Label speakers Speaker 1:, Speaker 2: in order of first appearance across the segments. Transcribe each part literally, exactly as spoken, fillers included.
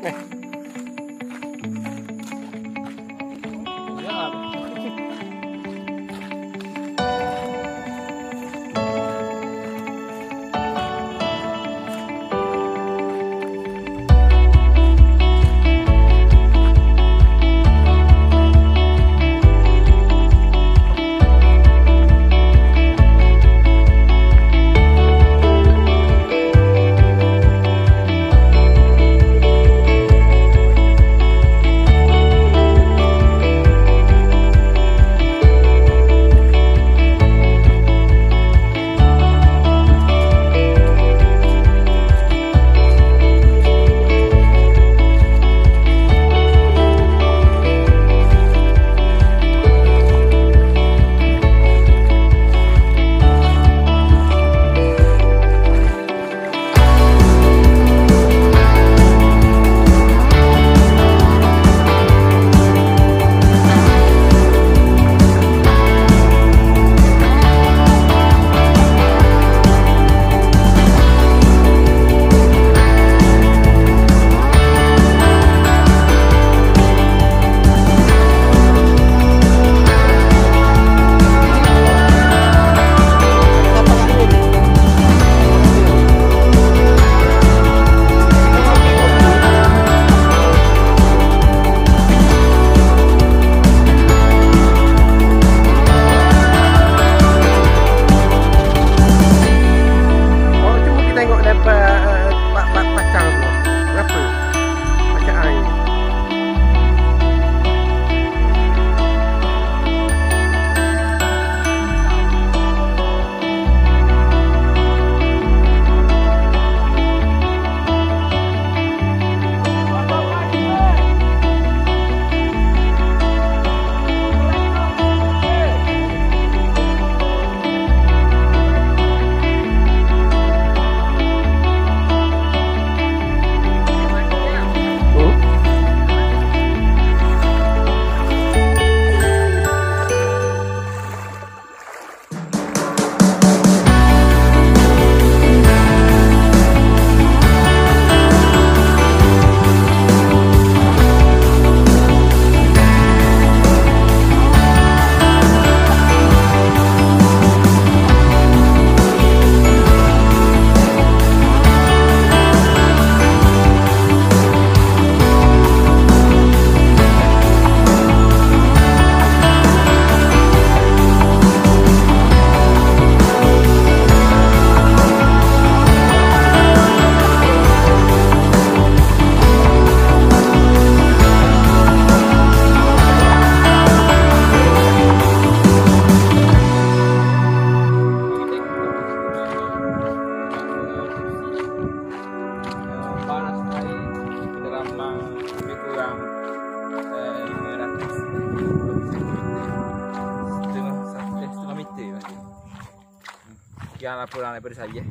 Speaker 1: Sekian laporan daripada saya.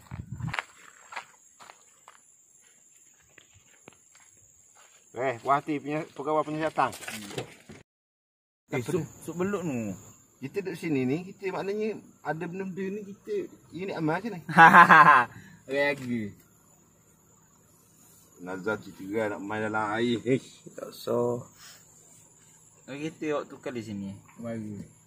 Speaker 2: Eh, puas hati punya pegawai penyiasatan.
Speaker 1: Eh, sup, sup belut nu.
Speaker 2: Kita duduk sini ni, kita maknanya ada benda-benda ni kita ini amal sini.
Speaker 1: Hahaha. Lagi.
Speaker 2: Nazar kita juga nak main dalam air. Eh,
Speaker 1: Tak so. Kita waktu kali sini. Mari.